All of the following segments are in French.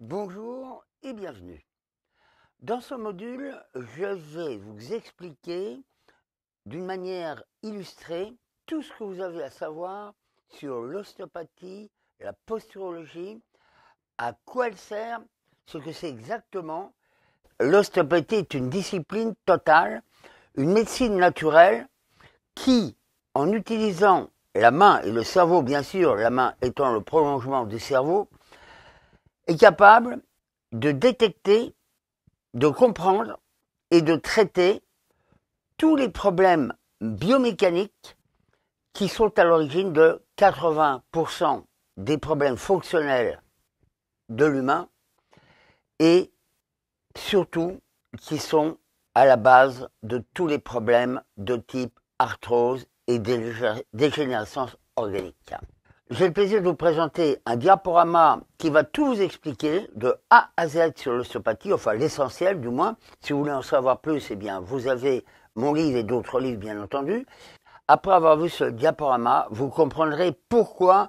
Bonjour et bienvenue. Dans ce module, je vais vous expliquer d'une manière illustrée tout ce que vous avez à savoir sur l'ostéopathie, la posturologie, à quoi elle sert, ce que c'est exactement. L'ostéopathie est une discipline totale, une médecine naturelle qui, en utilisant la main et le cerveau, bien sûr, la main étant le prolongement du cerveau, est capable de détecter, de comprendre et de traiter tous les problèmes biomécaniques qui sont à l'origine de 80% des problèmes fonctionnels de l'humain et surtout qui sont à la base de tous les problèmes de type arthrose et dégénérescence organique. J'ai le plaisir de vous présenter un diaporama qui va tout vous expliquer de A à Z sur l'ostéopathie, enfin l'essentiel du moins. Si vous voulez en savoir plus, eh bien vous avez mon livre et d'autres livres bien entendu. Après avoir vu ce diaporama, vous comprendrez pourquoi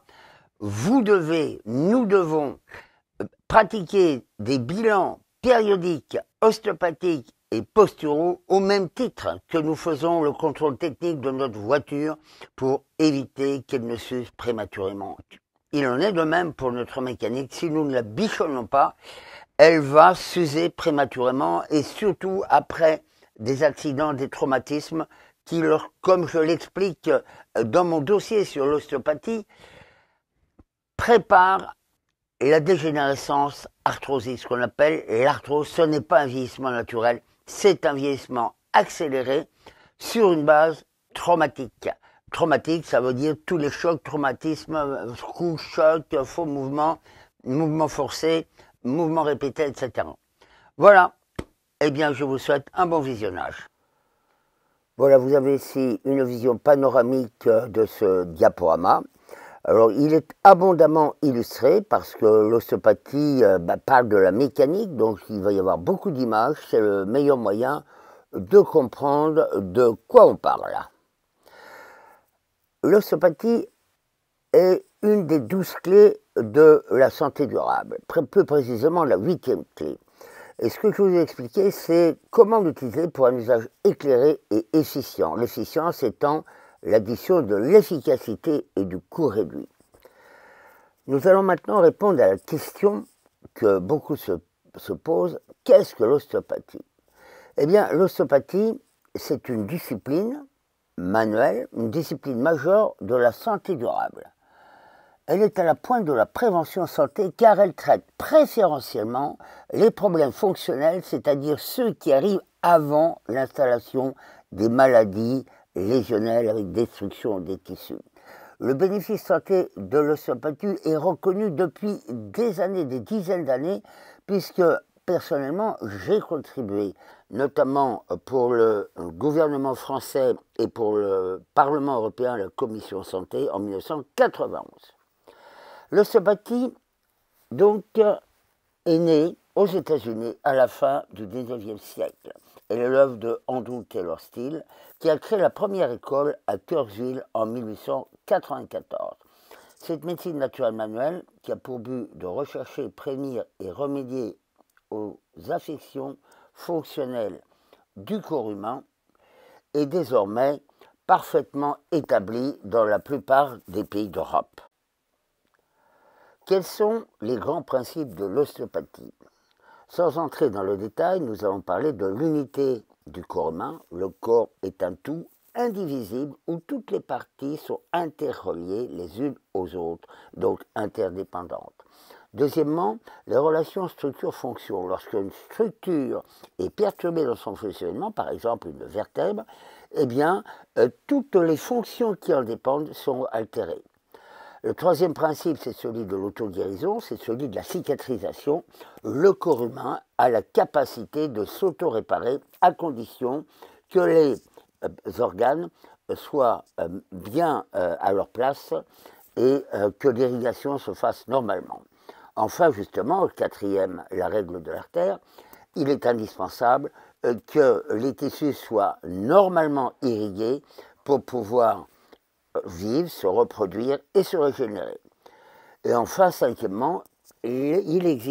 nous devons pratiquer des bilans périodiques ostéopathiques et posturaux au même titre que nous faisons le contrôle technique de notre voiture pour éviter qu'elle ne s'use prématurément. Il en est de même pour notre mécanique. Si nous ne la bichonnons pas, elle va s'user prématurément et surtout après des accidents, des traumatismes qui, comme je l'explique dans mon dossier sur l'ostéopathie, préparent la dégénérescence arthrosique, ce qu'on appelle l'arthrose. Ce n'est pas un vieillissement naturel, c'est un vieillissement accéléré sur une base traumatique. Traumatique, ça veut dire tous les chocs, traumatismes, coups, chocs, faux mouvements, mouvements forcés, mouvements répétés, etc. Voilà, eh bien je vous souhaite un bon visionnage. Voilà, vous avez ici une vision panoramique de ce diaporama. Alors, il est abondamment illustré parce que l'ostéopathie parle de la mécanique, donc il va y avoir beaucoup d'images. C'est le meilleur moyen de comprendre de quoi on parle. L'ostéopathie est une des 12 clés de la santé durable, plus précisément la 8e clé. Et ce que je vous ai expliqué, c'est comment l'utiliser pour un usage éclairé et efficient. L'efficience étant l'addition de l'efficacité et du coût réduit. Nous allons maintenant répondre à la question que beaucoup se posent, qu'est-ce que l'ostéopathie? Eh bien, l'ostéopathie, c'est une discipline manuelle, une discipline majeure de la santé durable. Elle est à la pointe de la prévention santé car elle traite préférentiellement les problèmes fonctionnels, c'est-à-dire ceux qui arrivent avant l'installation des maladies lésionnelles avec destruction des tissus. Le bénéfice santé de l'ostéopathie est reconnu depuis des années, des dizaines d'années, puisque personnellement j'ai contribué, notamment pour le gouvernement français et pour le Parlement européen, la Commission santé, en 1991. L'ostéopathie, donc, est née aux États-Unis à la fin du XIXe siècle. Elle est l'œuvre de Andrew Taylor Still, qui a créé la première école à Kirksville en 1894. Cette médecine naturelle manuelle, qui a pour but de rechercher, prévenir et remédier aux affections fonctionnelles du corps humain, est désormais parfaitement établie dans la plupart des pays d'Europe. Quels sont les grands principes de l'ostéopathie? Sans entrer dans le détail, nous allons parler de l'unité du corps humain. Le corps est un tout indivisible où toutes les parties sont interreliées les unes aux autres, donc interdépendantes. Deuxièmement, les relations structure-fonction. Lorsqu'une structure est perturbée dans son fonctionnement, par exemple une vertèbre, eh bien, toutes les fonctions qui en dépendent sont altérées. Le troisième principe, c'est celui de l'auto-guérison, c'est celui de la cicatrisation. Le corps humain a la capacité de s'auto-réparer à condition que les organes soient bien à leur place et que l'irrigation se fasse normalement. Enfin, justement, quatrième, la règle de l'artère, il est indispensable que les tissus soient normalement irrigués pour pouvoir vivre, se reproduire et se régénérer. Et enfin, cinquièmement, il existe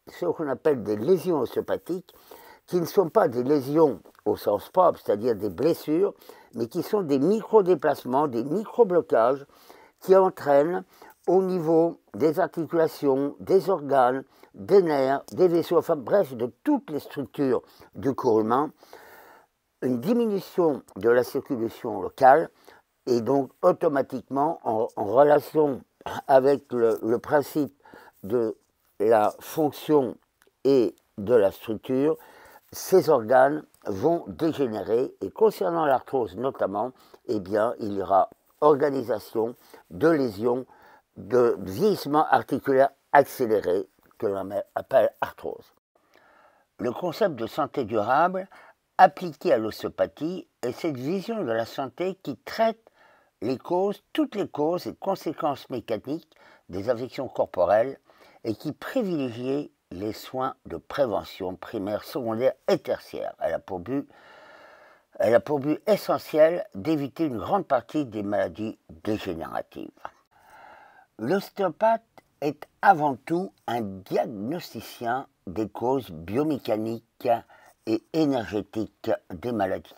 ce qu'on appelle des lésions ostéopathiques, qui ne sont pas des lésions au sens propre, c'est-à-dire des blessures, mais qui sont des micro-déplacements, des micro-blocages qui entraînent au niveau des articulations, des organes, des nerfs, des vaisseaux, enfin bref, de toutes les structures du corps humain, une diminution de la circulation locale et donc automatiquement en relation avec le principe de la fonction et de la structure, ces organes vont dégénérer et concernant l'arthrose notamment, eh bien, il y aura organisation de lésions de vieillissement articulaire accéléré que l'on appelle arthrose. Le concept de santé durable appliqué à l'ostéopathie est cette vision de la santé qui traite les causes, toutes les causes et conséquences mécaniques des affections corporelles et qui privilégie les soins de prévention primaire, secondaire et tertiaire. Elle a pour but essentiel d'éviter une grande partie des maladies dégénératives. L'ostéopathe est avant tout un diagnosticien des causes biomécaniques et énergétiques des maladies.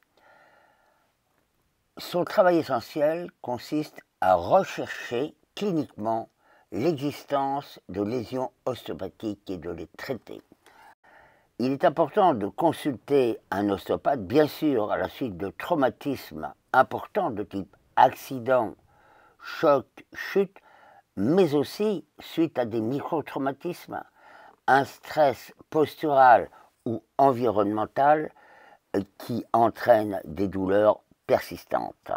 Son travail essentiel consiste à rechercher cliniquement l'existence de lésions ostéopathiques et de les traiter. Il est important de consulter un ostéopathe, bien sûr, à la suite de traumatismes importants de type accident, choc, chute, mais aussi suite à des microtraumatismes, un stress postural ou environnemental qui entraîne des douleurs persistantes.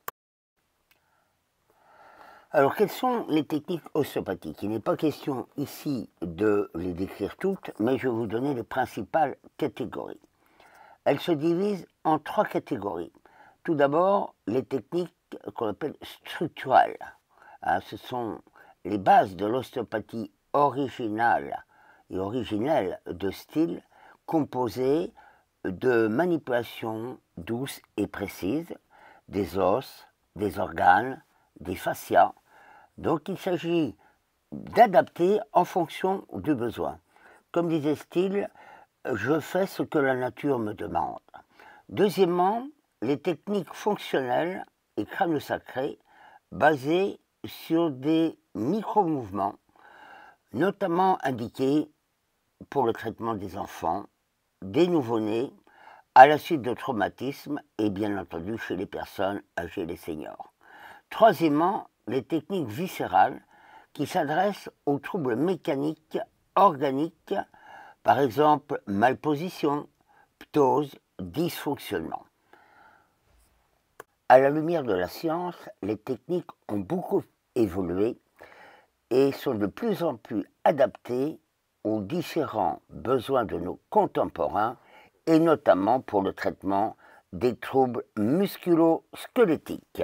Alors, quelles sont les techniques ostéopathiques? Il n'est pas question ici de les décrire toutes, mais je vais vous donner les principales catégories. Elles se divisent en 3 catégories. Tout d'abord, les techniques qu'on appelle structurelles. Ce sont les bases de l'ostéopathie originale et originelle de style, composées de manipulations douces et précises, des os, des organes, des fascias. Donc il s'agit d'adapter en fonction du besoin. Comme disait Steele, je fais ce que la nature me demande. Deuxièmement, les techniques fonctionnelles et crânio-sacrées basées sur des micro-mouvements, notamment indiqués pour le traitement des enfants, des nouveau-nés, à la suite de traumatismes et bien entendu chez les personnes âgées et les seniors. Troisièmement, les techniques viscérales qui s'adressent aux troubles mécaniques, organiques, par exemple malposition, ptose, dysfonctionnement. À la lumière de la science, les techniques ont beaucoup évolué et sont de plus en plus adaptées aux différents besoins de nos contemporains et notamment pour le traitement des troubles musculo-squelettiques.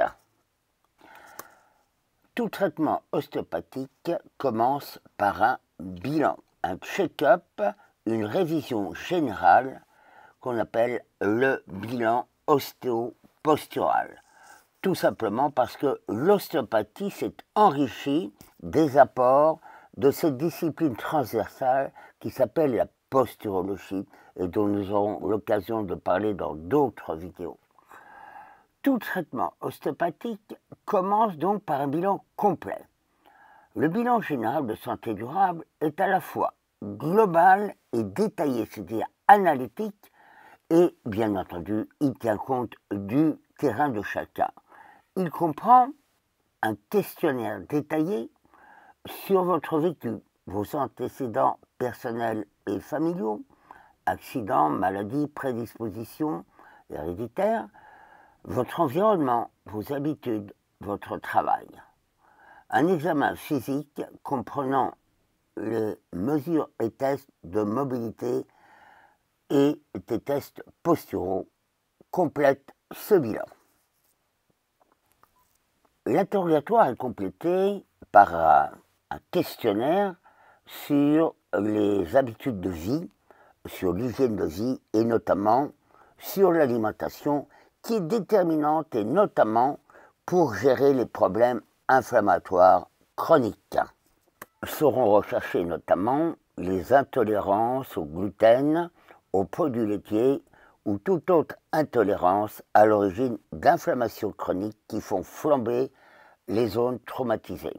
Tout traitement ostéopathique commence par un bilan, un check-up, une révision générale qu'on appelle le bilan ostéopostural. Tout simplement parce que l'ostéopathie s'est enrichie des apports de cette discipline transversale qui s'appelle la posturologie et dont nous aurons l'occasion de parler dans d'autres vidéos. Tout traitement ostéopathique commence donc par un bilan complet. Le bilan général de santé durable est à la fois global et détaillé, c'est-à-dire analytique, et bien entendu, il tient compte du terrain de chacun. Il comprend un questionnaire détaillé sur votre vécu, vos antécédents personnels et familiaux, accidents, maladies, prédispositions héréditaires, votre environnement, vos habitudes, votre travail. Un examen physique comprenant les mesures et tests de mobilité et des tests posturaux complète ce bilan. L'interrogatoire est complété par un questionnaire sur les habitudes de vie, sur l'hygiène de vie et notamment sur l'alimentation qui est déterminante et notamment pour gérer les problèmes inflammatoires chroniques. Seront recherchés notamment les intolérances au gluten, aux produits laitiers ou toute autre intolérance à l'origine d'inflammations chroniques qui font flamber les zones traumatisées.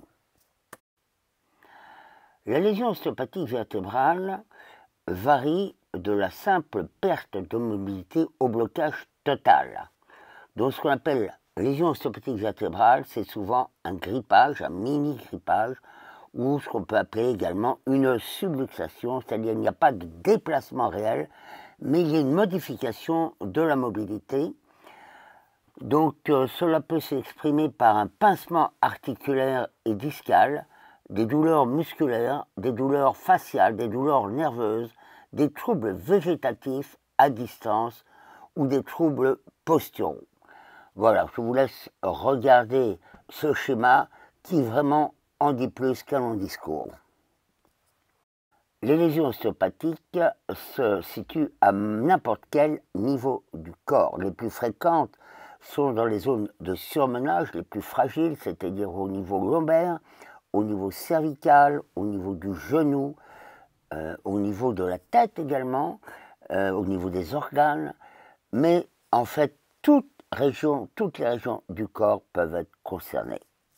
La lésion ostéopathique vertébrale varie de la simple perte de mobilité au blocage total. Donc ce qu'on appelle lésion ostéopathique vertébrale, c'est souvent un grippage, un mini-grippage, ou ce qu'on peut appeler également une subluxation, c'est-à-dire qu'il n'y a pas de déplacement réel, mais il y a une modification de la mobilité. Donc cela peut s'exprimer par un pincement articulaire et discal, des douleurs musculaires, des douleurs faciales, des douleurs nerveuses, des troubles végétatifs à distance ou des troubles posturaux. Voilà, je vous laisse regarder ce schéma qui vraiment en dit plus qu'un long discours. Les lésions ostéopathiques se situent à n'importe quel niveau du corps. Les plus fréquentes sont dans les zones de surmenage, les plus fragiles, c'est-à-dire au niveau lombaire, au niveau cervical, au niveau du genou, au niveau de la tête également, au niveau des organes, mais en fait toutes les régions du corps peuvent être concernées.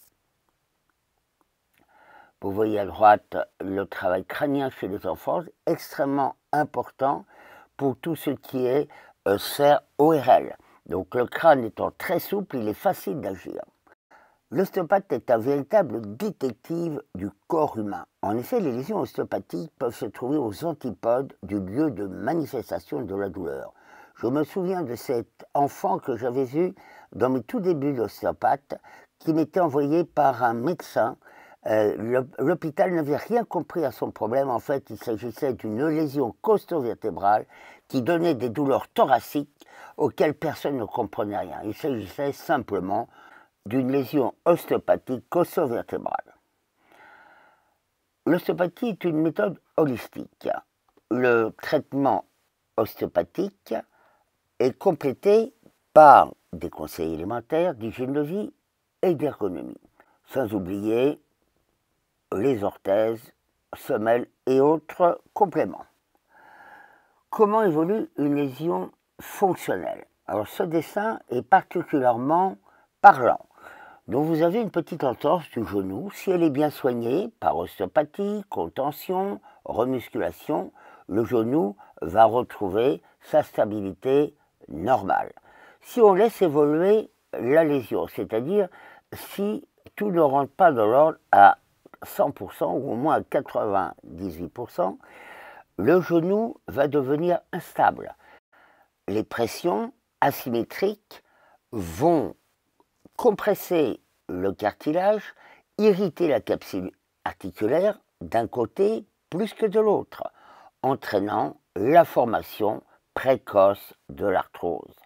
Vous voyez à droite le travail crânien chez les enfants, extrêmement important pour tout ce qui est sphère ORL. Donc le crâne étant très souple, il est facile d'agir. L'ostéopathe est un véritable détective du corps humain. En effet, les lésions ostéopathiques peuvent se trouver aux antipodes du lieu de manifestation de la douleur. Je me souviens de cet enfant que j'avais vu dans mes tout débuts d'ostéopathe, qui m'était envoyé par un médecin. L'hôpital n'avait rien compris à son problème. En fait, il s'agissait d'une lésion costo-vertébrale qui donnait des douleurs thoraciques auxquelles personne ne comprenait rien. Il s'agissait simplement d'une lésion ostéopathique costo-vertébrale. L'ostéopathie est une méthode holistique. Le traitement ostéopathique est complété par des conseils élémentaires d'hygiène de vie et d'ergonomie, sans oublier les orthèses, semelles et autres compléments. Comment évolue une lésion fonctionnelle? Alors ce dessin est particulièrement parlant. Donc vous avez une petite entorse du genou. Si elle est bien soignée par ostéopathie, contention, remusculation, le genou va retrouver sa stabilité normale. Si on laisse évoluer la lésion, c'est-à-dire si tout ne rentre pas dans l'ordre à 100% ou au moins à 98%, le genou va devenir instable. Les pressions asymétriques vont compresser le cartilage, irriter la capsule articulaire d'un côté plus que de l'autre, entraînant la formation précoce de l'arthrose.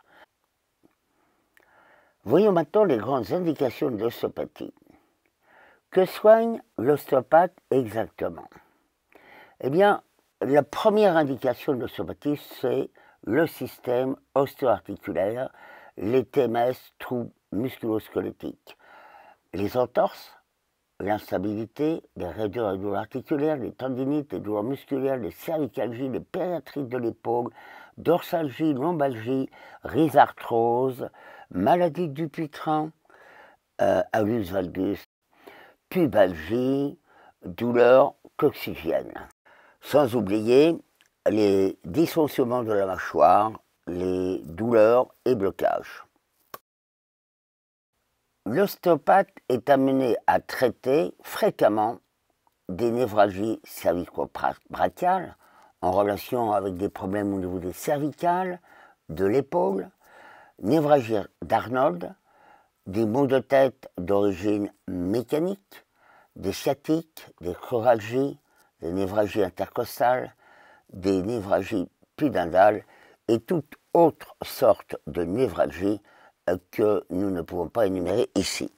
Voyons maintenant les grandes indications de l'ostéopathie. Que soigne l'ostéopathe exactement? Eh bien, la première indication de l'ostéopathie, c'est le système ostéo-articulaire, les TMS, troubles musculo-squelettiques. Les entorses, l'instabilité, les raideurs et douleurs articulaires, les tendinites, les douleurs musculaires, les cervicalgies, les périatrites de l'épaule, dorsalgie, lombalgie, rhizarthrose, maladie du Dupuytren, hallux valgus, pubalgie, douleurs coccygiennes. Sans oublier les dysfonctionnements de la mâchoire, les douleurs et blocages. L'ostéopathe est amené à traiter fréquemment des névralgies cervico-brachiales en relation avec des problèmes au niveau des cervicales, de l'épaule, névralgie d'Arnold, des maux de tête d'origine mécanique, des sciatiques, des cruralgies, des névralgies intercostales, des névralgies pudendales et toute autre sorte de névralgie que nous ne pouvons pas énumérer ici.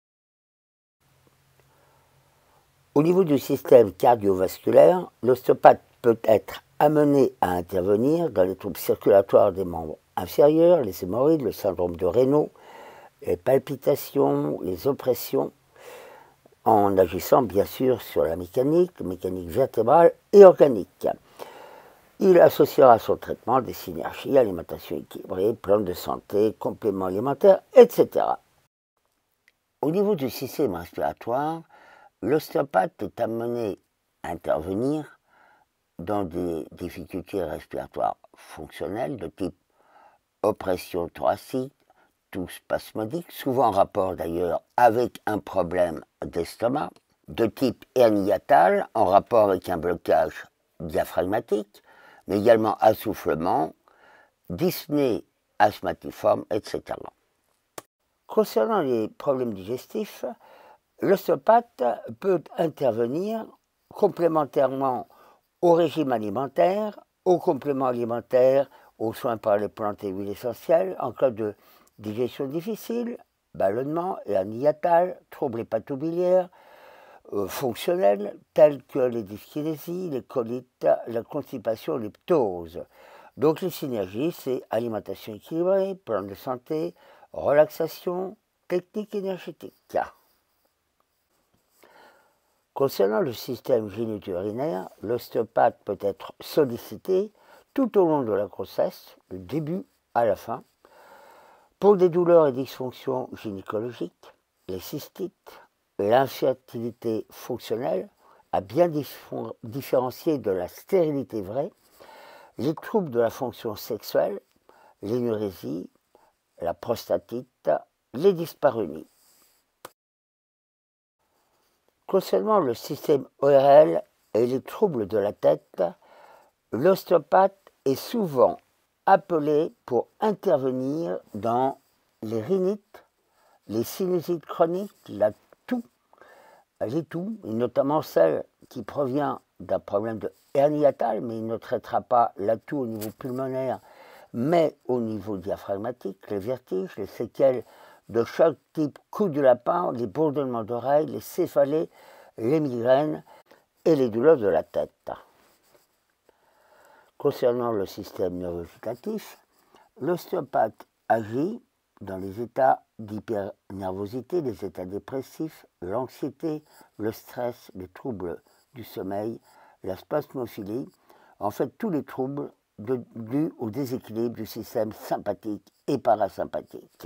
Au niveau du système cardiovasculaire, l'ostéopathe peut être amené à intervenir dans les troubles circulatoires des membres inférieurs, les hémorroïdes, le syndrome de Raynaud, les palpitations, les oppressions. en agissant bien sûr sur la mécanique vertébrale et organique. Il associera à son traitement des synergies, alimentation équilibrée, plantes de santé, compléments alimentaires, etc. Au niveau du système respiratoire, l'ostéopathe est amené à intervenir dans des difficultés respiratoires fonctionnelles de type oppression thoracique, toux spasmodique, souvent en rapport d'ailleurs avec un problème d'estomac, de type hernie hiatale, en rapport avec un blocage diaphragmatique, mais également assoufflement, dyspnée asthmatiforme, etc. Concernant les problèmes digestifs, l'ostéopathe peut intervenir complémentairement au régime alimentaire, aux compléments alimentaires, aux soins par les plantes et huiles essentielles, en cas de digestion difficile, ballonnement, hernie hiatale, troubles hépatobiliaires, fonctionnels tels que les dyskinésies, les colites, la constipation, les ptoses. Donc les synergies, c'est alimentation équilibrée, plan de santé, relaxation, technique énergétique. Concernant le système génito-urinaire, l'ostéopathe peut être sollicité tout au long de la grossesse, du début à la fin, pour des douleurs et dysfonctions gynécologiques, les cystites, l'infertilité fonctionnelle, à bien différencier de la stérilité vraie, les troubles de la fonction sexuelle, l'énurésie, la prostatite, les dyspareunies. Concernant le système ORL et les troubles de la tête, l'ostéopathe est souvent appelé pour intervenir dans les rhinites, les sinusites chroniques, les toux, et notamment celle qui provient d'un problème de hernie hiatale, mais il ne traitera pas la toux au niveau pulmonaire, mais au niveau diaphragmatique, les vertiges, les séquelles de choc type coup de lapin, les bourdonnements d'oreilles, les céphalées, les migraines et les douleurs de la tête. Concernant le système neurovégétatif, l'ostéopathe agit dans les états d'hypernervosité, les états dépressifs, l'anxiété, le stress, les troubles du sommeil, la spasmophilie, en fait tous les troubles dus au déséquilibre du système sympathique et parasympathique.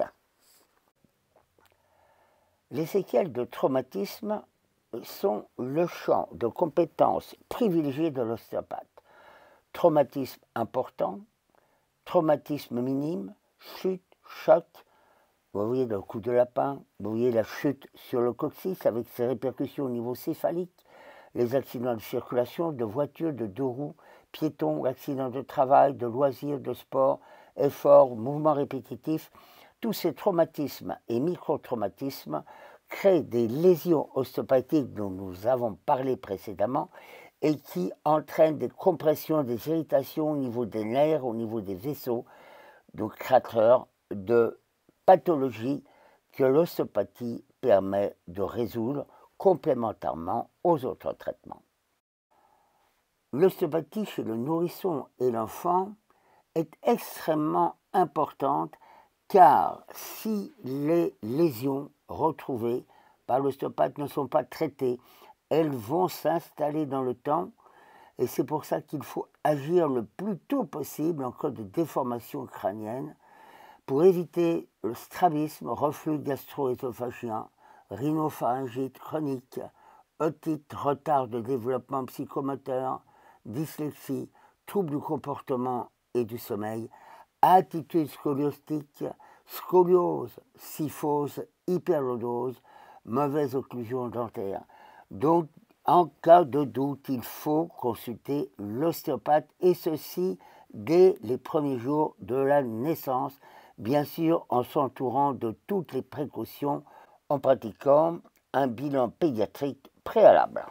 Les séquelles de traumatisme sont le champ de compétences privilégié de l'ostéopathe. Traumatisme important, traumatisme minime, chute, choc, vous voyez le coup de lapin, vous voyez la chute sur le coccyx avec ses répercussions au niveau céphalique, les accidents de circulation, de voiture, de deux roues, piétons, accidents de travail, de loisirs, de sport, efforts, mouvements répétitifs, tous ces traumatismes et micro-traumatismes créent des lésions ostéopathiques dont nous avons parlé précédemment et qui entraînent des compressions, des irritations au niveau des nerfs, au niveau des vaisseaux, donc créateurs de pathologies que l'ostéopathie permet de résoudre complémentairement aux autres traitements. L'ostéopathie chez le nourrisson et l'enfant est extrêmement importante car si les lésions retrouvées par l'ostéopathe ne sont pas traitées, elles vont s'installer dans le temps et c'est pour ça qu'il faut agir le plus tôt possible en cas de déformation crânienne pour éviter le strabisme, reflux gastro-œsophagien, rhinopharyngite chronique, otite, retard de développement psychomoteur, dyslexie, troubles du comportement et du sommeil, attitude scoliostique, scoliose, syphose, hyperlordose, mauvaise occlusion dentaire. Donc, en cas de doute, il faut consulter l'ostéopathe et ceci dès les premiers jours de la naissance, bien sûr en s'entourant de toutes les précautions, en pratiquant un bilan pédiatrique préalable.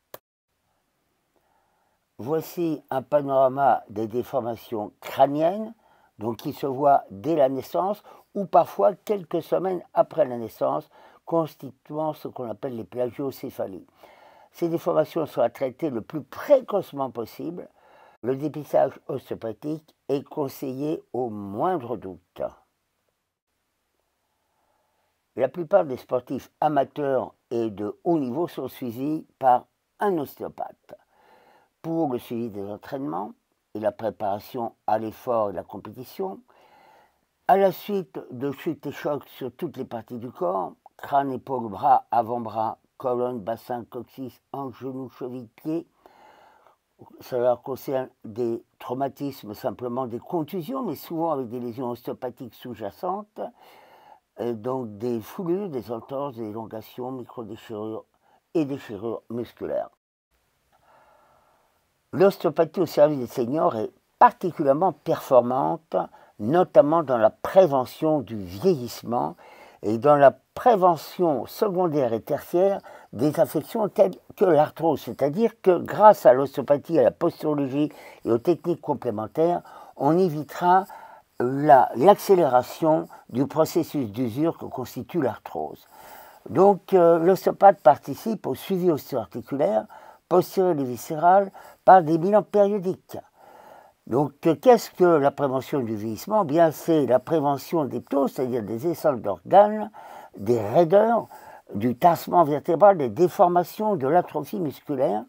Voici un panorama des déformations crâniennes, donc qui se voient dès la naissance ou parfois quelques semaines après la naissance, constituant ce qu'on appelle les plagiocéphalies. Ces déformations sont traitées le plus précocement possible. Le dépistage ostéopathique est conseillé au moindre doute. La plupart des sportifs amateurs et de haut niveau sont suivis par un ostéopathe pour le suivi des entraînements et la préparation à l'effort et la compétition, à la suite de chutes et chocs sur toutes les parties du corps, crâne, épaules, bras, avant-bras, colonne, bassin, coccyx, hanches, genoux, chevilles, pieds. Cela concerne des traumatismes, simplement des contusions, mais souvent avec des lésions ostéopathiques sous-jacentes, donc des foulures, des entorses, des élongations, micro-déchirures et déchirures musculaires. L'ostéopathie au service des seniors est particulièrement performante, notamment dans la prévention du vieillissement et dans la prévention secondaire et tertiaire des affections telles que l'arthrose. C'est-à-dire que grâce à l'ostéopathie, à la posturologie et aux techniques complémentaires, on évitera l'accélération du processus d'usure que constitue l'arthrose. Donc l'ostéopathe participe au suivi ostéo-articulaire, posturel et viscéral par des bilans périodiques. Donc qu'est-ce que la prévention du vieillissement? Bien, c'est la prévention des ptoses, c'est-à-dire des essence d'organes, des raideurs, du tassement vertébral, des déformations, de l'atrophie musculaire.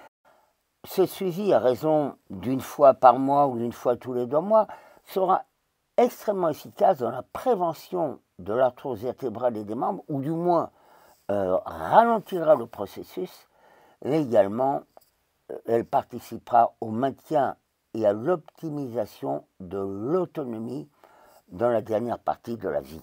Ce suivi à raison d'une fois par mois ou d'une fois tous les 2 mois sera extrêmement efficace dans la prévention de l'arthrose vertébrale et des membres, ou du moins ralentira le processus, et également elle participera au maintien et à l'optimisation de l'autonomie dans la dernière partie de la vie.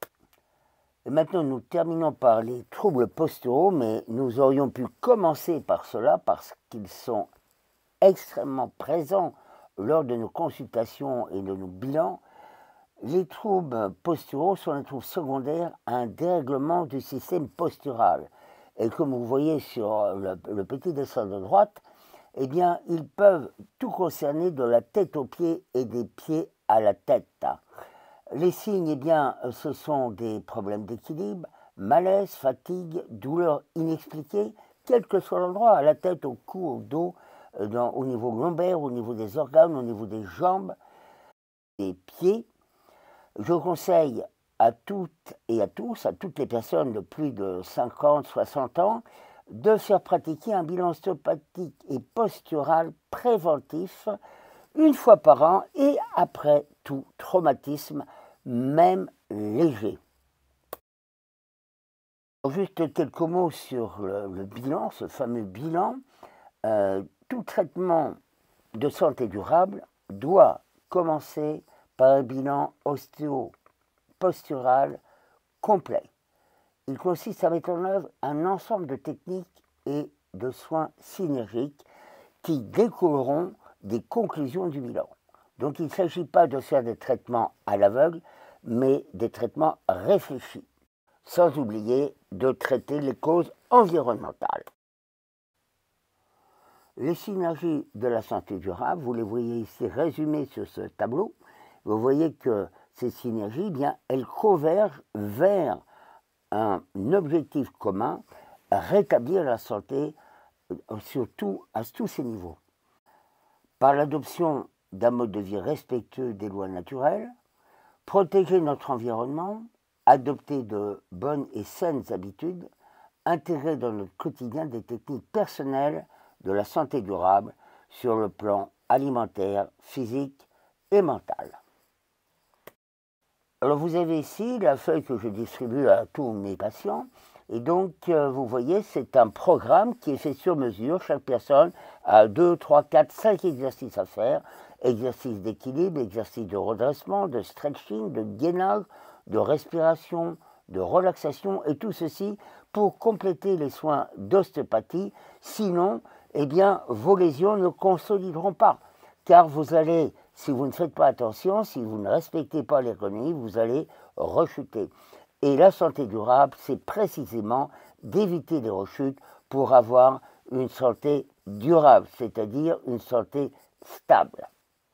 Et maintenant, nous terminons par les troubles posturaux, mais nous aurions pu commencer par cela parce qu'ils sont extrêmement présents lors de nos consultations et de nos bilans. Les troubles posturaux sont des troubles secondaires à un dérèglement du système postural. Et comme vous voyez sur le petit dessin de droite, eh bien, ils peuvent tout concerner de la tête aux pieds et des pieds à la tête. Les signes, eh bien, ce sont des problèmes d'équilibre, malaise, fatigue, douleurs inexpliquées, quel que soit l'endroit, à la tête, au cou, au dos, au niveau lombaire, au niveau des organes, au niveau des jambes, des pieds. Je conseille à toutes et à tous, à toutes les personnes de plus de 50, 60 ans, de faire pratiquer un bilan ostéopathique et postural préventif une fois par an et après tout traumatisme, même léger. Juste quelques mots sur le bilan, ce fameux bilan. Tout traitement de santé durable doit commencer par un bilan ostéo-postural complet. Il consiste à mettre en œuvre un ensemble de techniques et de soins synergiques qui découleront des conclusions du bilan. Donc il ne s'agit pas de faire des traitements à l'aveugle, mais des traitements réfléchis, sans oublier de traiter les causes environnementales. Les synergies de la santé durable, vous les voyez ici résumées sur ce tableau. Vous voyez que ces synergies, eh bien, elles convergent vers un objectif commun, rétablir la santé surtout à tous ces niveaux. Par l'adoption d'un mode de vie respectueux des lois naturelles, protéger notre environnement, adopter de bonnes et saines habitudes, intégrer dans notre quotidien des techniques personnelles de la santé durable sur le plan alimentaire, physique et mental. Alors vous avez ici la feuille que je distribue à tous mes patients. Et donc, vous voyez, c'est un programme qui est fait sur mesure. Chaque personne a 2, 3, 4, 5 exercices à faire. Exercices d'équilibre, exercices de redressement, de stretching, de gainage, de respiration, de relaxation. Et tout ceci pour compléter les soins d'ostéopathie. Sinon, eh bien, vos lésions ne consolideront pas. Car vous allez, si vous ne faites pas attention, si vous ne respectez pas l'ergonomie, vous allez rechuter. Et la santé durable, c'est précisément d'éviter les rechutes pour avoir une santé durable, c'est-à-dire une santé stable.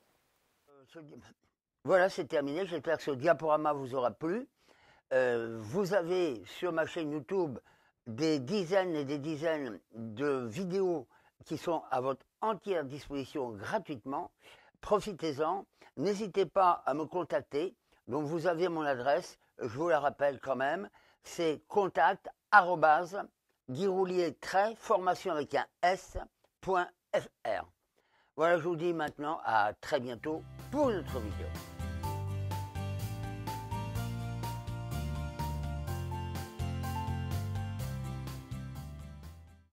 Voilà, c'est terminé. J'espère que ce diaporama vous aura plu. Vous avez sur ma chaîne YouTube des dizaines et des dizaines de vidéos qui sont à votre entière disposition gratuitement. Profitez-en. N'hésitez pas à me contacter. Donc vous avez mon adresse je vous la rappelle quand même, c'est contact@guiroulier-formation avec un s.fr. Voilà, je vous dis maintenant à très bientôt pour une autre vidéo.